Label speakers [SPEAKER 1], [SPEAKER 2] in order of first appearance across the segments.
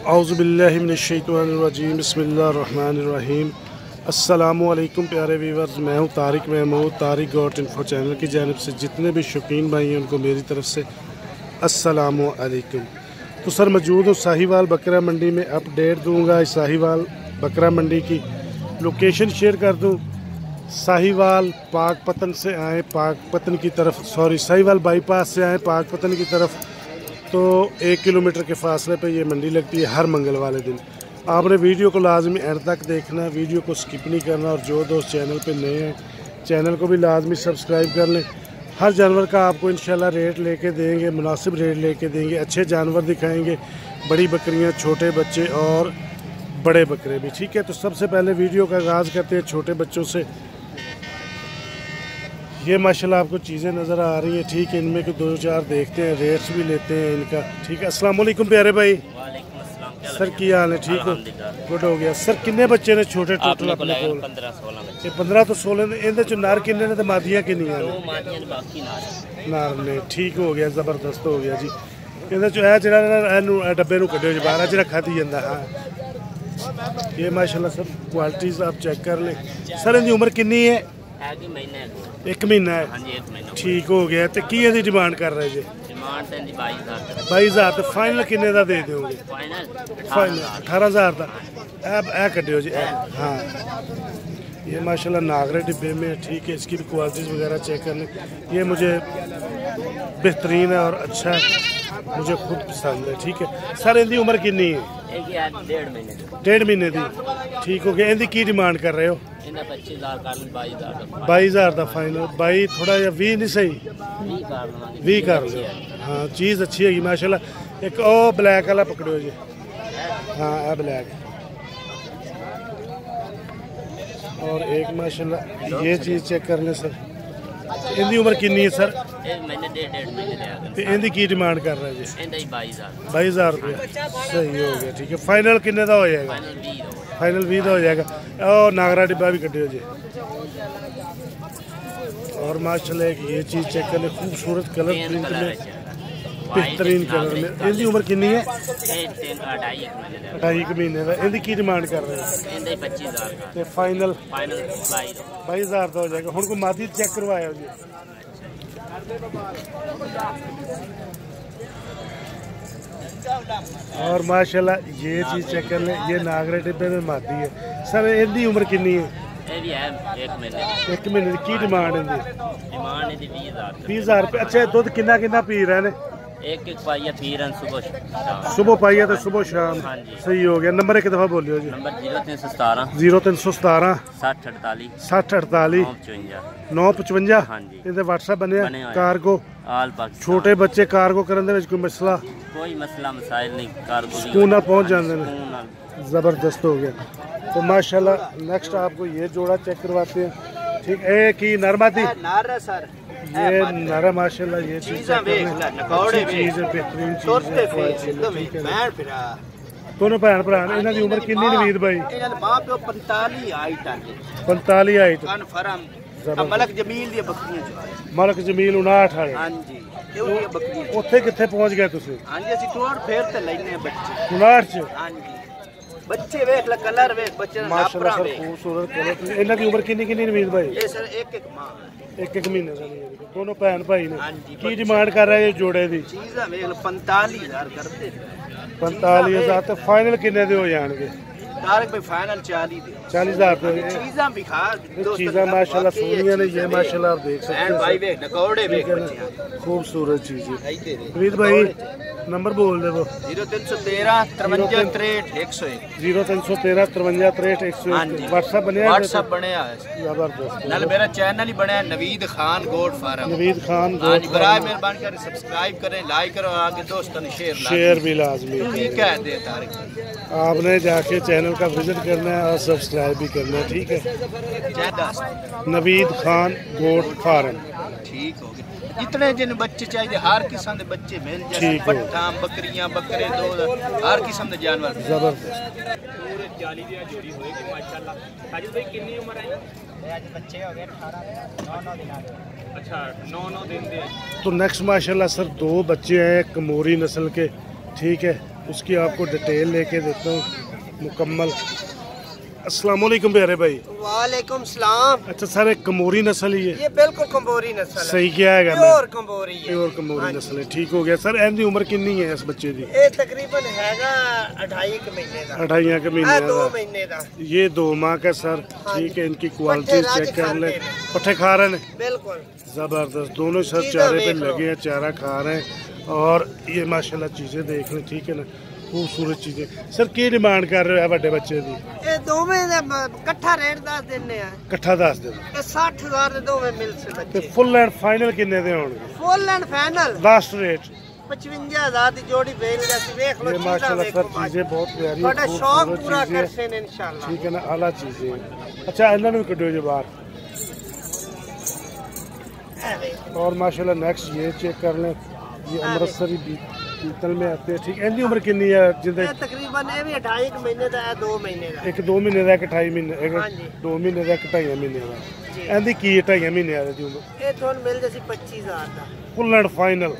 [SPEAKER 1] औज़ुबिल्लाहि मिनश्शैतानिर्रजीम बिस्मिल्लाहिर्रहमानिर्रहीम। अस्सलामुअलैकुम प्यारे व्यूवर्स, मैं हूँ Tariq Mahmood, Tariq goat info channel की जानिब से जितने भी शौकीन भाई हैं उनको मेरी तरफ से अस्सलामुअलैकुम। तो सर मौजूद हूँ साहिवाल बकरा मंडी में। अपडेट दूँगा इस साहिवाल बकरा मंडी की, लोकेशन शेयर कर दूँ। साहिवाल पाकपतन से आए पाकपतन की तरफ, साहिवाल बाईपास से आए पाकपतन की तरफ, तो 1 किलोमीटर के फासले पे ये मंडी लगती है हर मंगल वाले दिन। आपने वीडियो को लाजमी एंड तक देखना, वीडियो को स्किप नहीं करना। और जो दोस्त चैनल पे नए हैं चैनल को भी लाजमी सब्सक्राइब कर लें। हर जानवर का आपको इंशाल्लाह रेट लेके देंगे, मुनासिब रेट लेके देंगे, अच्छे जानवर दिखाएंगे, बड़ी बकरियां, छोटे बच्चे और बड़े बकरे भी। ठीक है, तो सबसे पहले वीडियो का आगाज़ करते हैं छोटे बच्चों से। ये माशाल्लाह आपको चीज़ें नज़र आ रही हैं। ठीक है, इनमें को 2-4 देखते हैं, रेट्स भी लेते हैं इनका। ठीक है, अस्सलाम वालेकुम प्यारे भाई। सर की हाल है? ठीक हो? गुड हो गया। सर किन्ने बच्चे ने छोटे टोटल अपने को? 15 तो 16 इहदे चो नर किन्ने ने ते मादियां किन्नियां ने? नर ने। ठीक हो गया, ज़बरदस्त हो गया जी। इहदे चो है जिहड़ा इहनू डब्बे नू कड्ढियो जी बाहर, जिहड़ा खाधी जांदा। हाँ, ये माशाल्लाह सब क्वालिटीज़ आप चेक कर लें। सर इहदी उम्र कितनी है? 1 महीना है। ठीक हो गया। तो की इहदी डिमांड कर रहे जी? 22,000। तो फाइनल किन्ने दा दे दोगे? फाइनल 18,000 का। ऐ कड्डियो जी। हाँ, ये माशाल्लाह नागरे डिब्बे में। ठीक है, इसकी भी क्वालिटीज़ वगैरह चेक कर लें। ये मुझे बेहतरीन है और अच्छा है, मुझे खुद पसंद है। ठीक है सर, इनकी उम्र कितनी है? 1.5 महीने की। ठीक हो गया। इनकी की डिमांड कर रहे हो? 22,000 का फाइनल। 22 थोड़ा या 20 नहीं सही? 20 कर लो। हाँ, चीज़ अच्छी है माशाल्लाह। एक ओ ब्लैक वाला पकड़ो जी। हाँ, है ब्लैक। और एक माशाल्लाह ये चीज़ चेक कर लें सर। इनकी उम्र कितनी है सर? 1.5 महीने। इनकी की डिमांड कर रहे हैं जी? 22,000 रुपये। सही हो गया। ठीक है, फाइनल किन्ने का हो जाएगा? फाइनल 20 हो जाएगा। और नागरा डिब्बा भी कटियो जी। और माशाल्लाह एक ये चीज़ चेक कर ले, खूबसूरत कलर प्रिंट में, बेहतरीन कलर में। इनकी उम्र कितनी है? 2.5 महीने का। इनकी की डिमांड कर रहे हैं? 25,000। फाइनल 22,000 का हो जाएगा। हुण को मादी चेक करवाया जी। और माशाल्लाह ये चीज़ चेक कर लें, ये नागरे डिब्बे में मादी है। सर इनकी उम्र कितनी है? 1 महीने की डिमांड है? 20,000 रुपये। अच्छा, दुध कितना कितना पी रहे हैं?
[SPEAKER 2] एक पाइया पी रहे
[SPEAKER 1] सुबह पाइया तो सुबह शाम। सही हो गया। नंबर एक दफ़ा बोलियो जी।
[SPEAKER 2] नंबर 0317
[SPEAKER 1] 0317
[SPEAKER 2] 6048
[SPEAKER 1] 6048 955। इहदे व्हाट्सएप बनया? कार्गो छोटे बच्चे कार्गो करने में कोई मसला?
[SPEAKER 2] कोई मसला मसाइल नहीं, कार्गो
[SPEAKER 1] सुकून पहुँच जाते हैं। ज़बरदस्त हो गया। तो माशाल्लाह नेक्स्ट आपको ये जोड़ा चेक करवाते हैं। ठीक है, एक ही नरमादी सर, ये नरा माशाल्लाह। ये चीज़ है, बेहतरीन चीज़ है। दोनों भैन भरा ने। इन्होंने उम्र कितनी नवीद भाई? 45 हाइट।
[SPEAKER 3] मलक जमील दी बकरियां।
[SPEAKER 1] मलक जमील 59 है।
[SPEAKER 3] हां जी, ये बकरियां।
[SPEAKER 1] ਉੱਥੇ ਕਿੱਥੇ ਪਹੁੰਚ ਗਏ ਤੁਸੀਂ?
[SPEAKER 3] हां जी, ਅਸੀਂ ਟੋੜ ਫੇਰ ਤੇ ਲੈਨੇ ਬੱਚੇ
[SPEAKER 1] 59 ਚ।
[SPEAKER 3] हां जी, ਬੱਚੇ ਵੇਖ ਲੈ, ਕਲਰ ਵੇਖ ਬੱਚੇ ਦਾ
[SPEAKER 1] ਮਾਸ਼ਾਅੱਲਾ ਸਰ, ਖੂਬਸੂਰਤ ਕਲਰ। ਇਹਨਾਂ ਦੀ ਉਮਰ ਕਿੰਨੀ ਕਿੰਨੀ ਨਵੀਦ ਭਾਈ?
[SPEAKER 3] ਇਹ ਸਰ ਇੱਕ ਮਾਂ
[SPEAKER 1] 1 ਮਹੀਨੇ ਦਾ ਨਹੀਂ। ਦੋਨੋਂ ਭੈਣ ਭਾਈ ਨੇ। ਕੀ ਡਿਮਾਂਡ ਕਰ ਰਹੇ ਜੋੜੇ ਦੀ?
[SPEAKER 3] ਚੀਜ਼ਾਂ ਵੇਖ ਲੈ, 45,000 ਕਰਦੇ।
[SPEAKER 1] 45,000 ਤੇ ਫਾਈਨਲ ਕਿੰਨੇ ਦੇ ਹੋ ਜਾਣਗੇ?
[SPEAKER 3] तारक भाई फाइनल
[SPEAKER 1] 40,000
[SPEAKER 3] चीज़ां भी खा।
[SPEAKER 1] चीज़ां माशाल्लाह सोनिया ने। ये माशाल्लाह आप देख सकते हैं
[SPEAKER 3] भाई वे नकौड़े वे
[SPEAKER 1] खूबसूरत चीज़ है। नवीद भाई नंबर बोल दे वो।
[SPEAKER 3] 0313 53 63 101।
[SPEAKER 1] 0313 53 63 101। व्हाट्सएप बनया?
[SPEAKER 3] व्हाट्सएप बनया है
[SPEAKER 1] जबरदस्त।
[SPEAKER 3] नाल मेरा चैनल ही बनया Naveed Khan goat farm.
[SPEAKER 1] Naveed Khan
[SPEAKER 3] goat farm. बराए मेहरबानी कर सब्सक्राइब करें, लाइक करें और आगे दोस्तों ने
[SPEAKER 1] शेयर भी लाजमी।
[SPEAKER 3] ठीक है दे तारिक,
[SPEAKER 1] आपने जाके चैनल का विजिट करना है और सब्सक्राइब भी करना है। ठीक है, नवीद खान गोट फार्म।
[SPEAKER 3] ठीक हो गया। जितने जिन बच्चे चाहिए हर किस्म के बच्चे मिल जाए। पट्ठा, बकरियां, बकरे, दूध, हर किस्म के जानवर।
[SPEAKER 1] जबरदस्त।
[SPEAKER 4] पूरे 40 ਦੀ ਜੋੜੀ ਹੋਏਗੀ ਮਾਸ਼ਾਅੱਲਾ। ਸਾਜਿਦ ਭਾਈ ਕਿੰਨੀ ਉਮਰ ਹੈ?
[SPEAKER 3] आज बच्चे हो गए 18 दिन।
[SPEAKER 4] अच्छा, 9 दिन दे।
[SPEAKER 1] तो नेक्स्ट माशाल्लाह सर 2 बच्चे हैं कमोरी नस्ल के। ठीक है, उसकी आपको डिटेल लेके देता हूँ मुकम्मल। अस्सलाम वालेकुम प्यारे भाई।
[SPEAKER 5] वालेकुम सलाम।
[SPEAKER 1] अच्छा सर, एक कमोरी नस्ल ही है?
[SPEAKER 5] ये बिल्कुल कमोरी नस्ल है।
[SPEAKER 1] सही क्या है?
[SPEAKER 5] प्योर कमोरी है।
[SPEAKER 1] प्योर कमोरी नस्ल है, ठीक हो गया सर। इनकी उम्र कितनी है इस बच्चे की?
[SPEAKER 5] ये तकरीबन हैगा 2.5 महीने का।
[SPEAKER 1] 2.5 महीने का।
[SPEAKER 5] 2 महीने का।
[SPEAKER 1] ये 2 माह का सर, ठीक है। इनकी क्वालिटी चेक कर ले। पट्ठे खा रहे हैं
[SPEAKER 5] बिल्कुल
[SPEAKER 1] जबरदस्त, दोनों सर चारे पे लगे हैं, चारा खा रहे हैं। और ये माशाल्लाह चीजें देख लें, ठीक है ना, खूबसूरत चीजें। सर की डिमांड कर रहे हो बड़े बच्चे की?
[SPEAKER 5] ये दोवें दा इकट्ठा रेट दस देने हैं।
[SPEAKER 1] इकट्ठा 10 दिन।
[SPEAKER 5] 60,000 दे दोवें मिल से बच्चे।
[SPEAKER 1] फुल एंड फाइनल किन्ने दे होंगे?
[SPEAKER 5] Full and final
[SPEAKER 1] last rate
[SPEAKER 5] 55,000 दी जोड़ी बेच जाती। देख लो
[SPEAKER 1] माशाल्लाह सर, चीजें बहुत प्यारी हैं,
[SPEAKER 5] बड़ा शौक पूरा
[SPEAKER 1] चीजें,
[SPEAKER 5] करसे ने इंशाल्लाह,
[SPEAKER 1] ठीक है ना, आला चीजें हैं। अच्छा इन्होंने भी कटो जो बाहर। और माशाल्लाह नेक्स्ट ये चेक कर लें, ये अमृतसरी पीतल में आते हैं, ठीक है। इनकी उम्र कितनी है? जिंदे
[SPEAKER 5] तकरीबन ये भी 2.5 महीने का है, 2 महीने का।
[SPEAKER 1] एक 2 महीने का, एक 2.5 महीने, एक 2 महीने का, एक 2.5 महीने का। इनकी की 2.5 महीने की उम्र?
[SPEAKER 5] ये थोन मिल जैसी 25,000 का
[SPEAKER 1] फुल एंड फाइनल।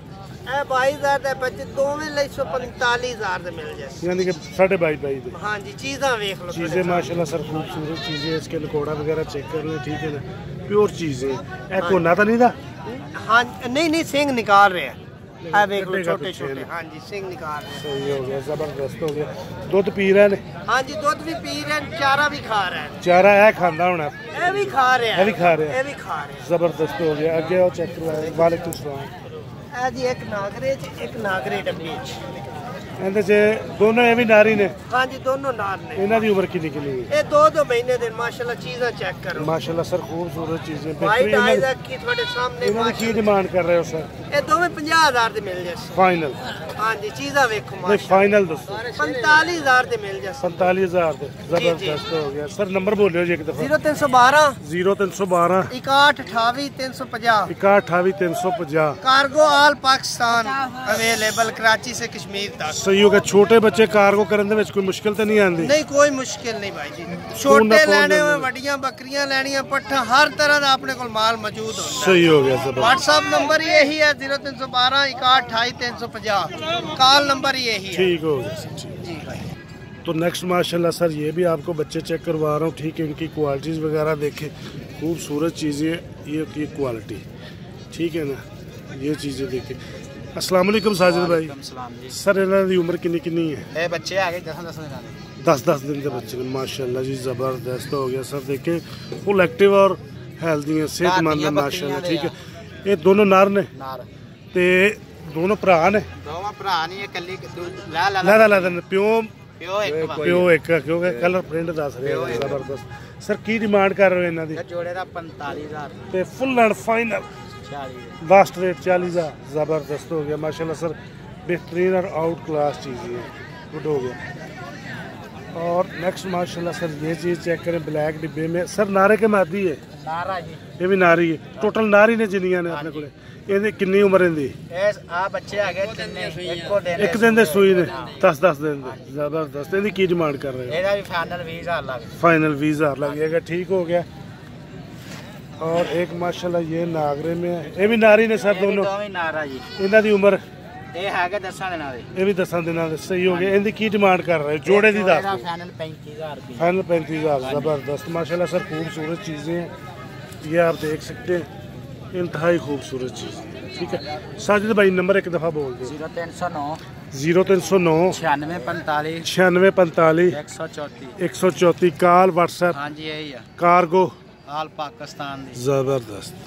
[SPEAKER 5] 22,000 का बच्चे दोवें ले 45,000 दे मिल जाए,
[SPEAKER 1] यानी कि 22.5 दे।
[SPEAKER 5] हाँ जी। चीज़ा देख लो,
[SPEAKER 1] चीजें माशाल्लाह सर खूबसूरत चीजें। इसके नकोड़ा वगैरह चेक कर लें, ठीक है ना, प्योर चीजें। एक कोना तो नहीं था?
[SPEAKER 5] हाँ नहीं सिंग निकाल रहे हैं, देख लो छोटे छोटे। हाँ जी सिंग निकाल रहे हैं।
[SPEAKER 1] सही हो गया, जबरदस्त हो गया। दूध पी रहे हैं?
[SPEAKER 5] हाँ जी दूध भी पी रहे हैं, चारा भी खा रहे हैं।
[SPEAKER 1] चारा है खांदा होना?
[SPEAKER 5] ये भी खा रहे हैं,
[SPEAKER 1] ये भी खा रहे हैं,
[SPEAKER 5] ये भी खा रहे हैं।
[SPEAKER 1] जबरदस्त हो गया। आगे और चेक करवाए। वालेकुम सलाम।
[SPEAKER 5] जी एक नागरे डब्बी
[SPEAKER 1] ਇਹਦੇ ਚ ਦੋਨੋਂ ਇਹ ਵੀ ਨਾਰੀ ਨੇ?
[SPEAKER 5] हाँ जी दोनों नार ने।
[SPEAKER 1] ਇਹਨਾਂ ਦੀ उम्र कितनी कितनी है?
[SPEAKER 5] ये 2 महीने दे माशाल्लाह। चीज़ा चेक करो
[SPEAKER 1] माशाल्लाह सर, खूबसूरत चीजें।
[SPEAKER 5] वाइट आइज की थोड़े सामने।
[SPEAKER 1] ਇਹਨਾਂ की डिमांड कर रहे हो सर?
[SPEAKER 5] ये दोवें 50,000 दे मिल जाए
[SPEAKER 1] फाइनल?
[SPEAKER 5] हाँ जी चीज़ा देखो
[SPEAKER 1] नहीं
[SPEAKER 5] माशाल्लाह।
[SPEAKER 1] फाइनल दसो।
[SPEAKER 5] 45,000 दे मिल जाए।
[SPEAKER 1] 45,000 दे, जबरदस्त हो गया सर। नंबर बोलियो जी एक दफा।
[SPEAKER 5] 0312
[SPEAKER 1] 0312
[SPEAKER 5] 6128 350।
[SPEAKER 1] 6128 350।
[SPEAKER 5] Cargo all Pakistan available, Karachi से कश्मीर तक।
[SPEAKER 1] सही हो गया। छोटे बच्चे कार्गो करने में कोई मुश्किल तो नहीं आती?
[SPEAKER 5] नहीं कोई मुश्किल नहीं भाई जी। छोटे लेने में वड्डियां बकरियां लेनियां, पट्ठा हर तरह का अपने को माल मौजूद होता है।
[SPEAKER 1] सही हो गया सर।
[SPEAKER 5] व्हाट्सएप नंबर यही है 0312 6128 350। कॉल नंबर यही है।
[SPEAKER 1] ठीक हो गया सर, ठीक।
[SPEAKER 5] जी भाई।
[SPEAKER 1] तो नेक्स्ट माशाल्लाह सर ये भी आपको बच्चे चेक करवा रहा हूँ, ठीक है। इनकी क्वालिटीज़ वगैरह देखें, खूबसूरत चीज़ें। ये की क्वालिटी, ठीक है ना, ये चीज़ें देखें। अस्सलाम वालेकुम साजिद भाई। सर इन्हों की उम्र कितनी कितनी है?
[SPEAKER 5] बच्चे आ गए 10 दिन।
[SPEAKER 1] 10 दिन के बच्चे ने, माशाल्लाह जी ज़बरदस्त हो गया सर। देखें फुल एक्टिव और हेल्दी है, सेहतमंद है माशाल्लाह, ठीक है। ये दोनों नार ने ते दोनों भरा ने?
[SPEAKER 5] दोवां भरा नहीं, कल्ली
[SPEAKER 1] ला प्यो एक, क्योंकि कलर प्रिंट दस रहे हैं। जबरदस्त सर। की डिमांड कर रहे हो इन्हों की?
[SPEAKER 5] जोड़े का 45,000
[SPEAKER 1] ते full and final
[SPEAKER 5] 40।
[SPEAKER 1] Last rate 40,000। ज़बरदस्त हो गया माशाल्लाह सर, बेहतरीन और आउट क्लास चीज़ है, गुड हो गया। और नेक्स्ट माशाल्लाह सर ये चीज़ चेक करें, ब्लैक डिब्बे में। सर नारे के मादी है?
[SPEAKER 5] नारा जी।
[SPEAKER 1] ये भी नारी है? टोटल नारी ने जिन्नियां ने अपने को? ਇਹਦੀ ਕਿੰਨੀ ਉਮਰ ਇਹਦੀ?
[SPEAKER 5] आ बच्चे आ गए तिन्ने,
[SPEAKER 1] ਇੱਕ ਦਿਨ ਦੇ ਸੂਈ ਨੇ? 10 दिन ਦੇ। ਜ਼ਬਰਦस्त। ਇਹਦੀ ਕੀ ਡਿਮਾਂਡ ਕਰ ਰਹੇ ਹੋ?
[SPEAKER 5] ਇਹਦਾ ਵੀ ਫਾਈਨਲ 20,000 ਲੱਗ।
[SPEAKER 1] फाइनल 20,000 लगेगा, ठीक हो गया। और एक माशाल्लाह ये नागरे में है, ये भी नारी ने सर दोनों?
[SPEAKER 5] नारा जी।
[SPEAKER 1] इन्हों की उम्र?
[SPEAKER 5] ਇਹ ਹੈਗਾ 10 ਦਿਨਾਂ ਦੇ।
[SPEAKER 1] ये भी 10 दिन ਦੇ। सही हो गया। इनकी की डिमांड कर रहे हो? जोड़े की दस?
[SPEAKER 5] फाइनल 35,000 रुपये।
[SPEAKER 1] फाइनल 35,000। ज़बरदस्त माशाल्लाह सर, खूबसूरत चीज़ें हैं, ये आप देख सकते हैं, इंतहाई खूबसूरत चीज़ें, ठीक है। साजिद भाई नंबर एक दफ़ा बोल दो।
[SPEAKER 5] 0309
[SPEAKER 1] 0309
[SPEAKER 5] 9645
[SPEAKER 1] 9645 134 कॉल व्हाट्सएप।
[SPEAKER 5] हाँ जी यही है।
[SPEAKER 1] कार्गो
[SPEAKER 5] ऑल पाकिस्तान दी।
[SPEAKER 1] ज़बरदस्त।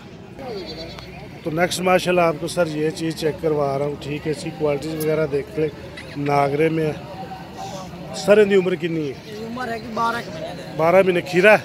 [SPEAKER 1] तो नेक्स्ट माशाल्लाह आपको सर ये चीज़ चेक करवा रहा हूँ, ठीक है। इसकी क्वालिटीज़ वगैरह देख ले, नागरे में है। सर इनकी उम्र कितनी है?
[SPEAKER 5] उम्र है कि 12 महीने।
[SPEAKER 1] 12 महीने खीरा?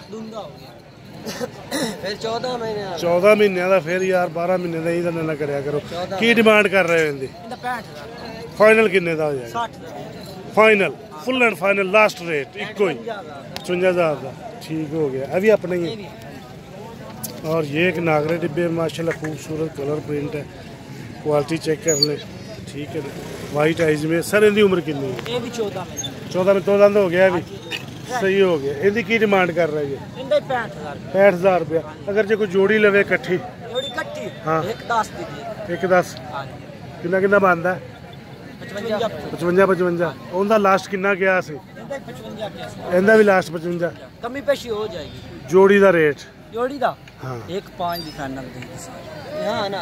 [SPEAKER 5] फिर 14 महीने।
[SPEAKER 1] 14 महीने का। फिर यार 12 महीने का ही तो ना करया करो। की डिमांड कर रहे हो इनकी?
[SPEAKER 5] 65,000।
[SPEAKER 1] फाइनल किन्ने का हो जाएगा?
[SPEAKER 5] 60,000
[SPEAKER 1] final, full and final last rate इको ही 55,000 का, ठीक हो गया। अभी अपने ही है। और ये एक नागरे डिब्बे माशाल्लाह, खूबसूरत कलर प्रिंट है, क्वालिटी चेक कर ले, ठीक है। वाइट आइज में। सर इनकी उम्र कितनी है?
[SPEAKER 5] ये भी 14 महीने।
[SPEAKER 1] 14 में 2 दंद हो गया अभी, सही हो गया। इनकी की डिमांड कर रही है? 65,000 रुपया। अगर जो कोई जोड़ी लवे इकट्ठी?
[SPEAKER 5] जोड़ी कट्टी।
[SPEAKER 1] हाँ।
[SPEAKER 5] एक 10 दीजिए।
[SPEAKER 1] एक 10 कितना कितना बनता है? 55 55 ਉਹਦਾ ਲਾਸਟ ਕਿੰਨਾ ਗਿਆ ਸੀ? ਇਹਦਾ ਵੀ ਲਾਸਟ 55।
[SPEAKER 6] कमी पेशी हो जाएगी।
[SPEAKER 1] जोड़ी का रेट
[SPEAKER 6] जोड़ी दा
[SPEAKER 1] हाँ
[SPEAKER 6] 1.5 दी फाइनल दी
[SPEAKER 5] हाँ ना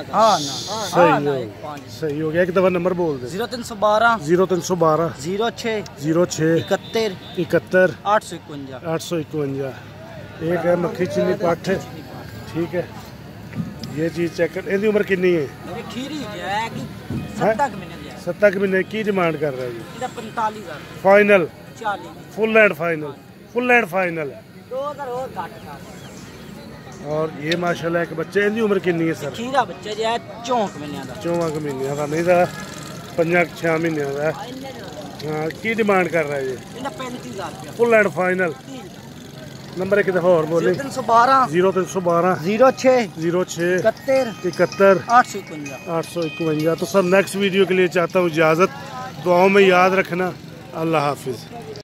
[SPEAKER 1] सही हो गया। एक दफा नंबर बोल दे।
[SPEAKER 6] 0312
[SPEAKER 1] 0312
[SPEAKER 6] 06
[SPEAKER 1] 06
[SPEAKER 6] 71
[SPEAKER 1] 71
[SPEAKER 6] 851
[SPEAKER 1] 851। एक है मक्खी चिल्ली पठ, ठीक है। ये चीज़ चेक कर। इनकी उम्र कितनी है?
[SPEAKER 6] खीरी है कि 7 महीने दी है।
[SPEAKER 1] 7 महीने की डिमांड कर रहा है जी?
[SPEAKER 6] 45,000
[SPEAKER 1] final
[SPEAKER 6] 40
[SPEAKER 1] full and final, full and final है।
[SPEAKER 6] 2000 और घट कर।
[SPEAKER 1] और ये माशाल्लाह एक बच्चे, इनकी उम्र कितनी है सर?
[SPEAKER 6] खीरा बच्चा जो है 4 महीने का।
[SPEAKER 1] 4 महीने का नहीं था, 5-6 महीने का। हाँ की डिमांड कर रहा है ये?
[SPEAKER 6] 35,000
[SPEAKER 1] फुल एंड फाइनल। नंबर एक दफा और बोले।
[SPEAKER 6] 0312
[SPEAKER 1] 0312
[SPEAKER 6] 06
[SPEAKER 1] 06
[SPEAKER 6] 71
[SPEAKER 1] 71
[SPEAKER 6] 851।
[SPEAKER 1] 851। तो सर नेक्स्ट वीडियो के लिए चाहता हूँ इजाज़त। दुआओं में याद रखना। अल्लाह हाफिज़।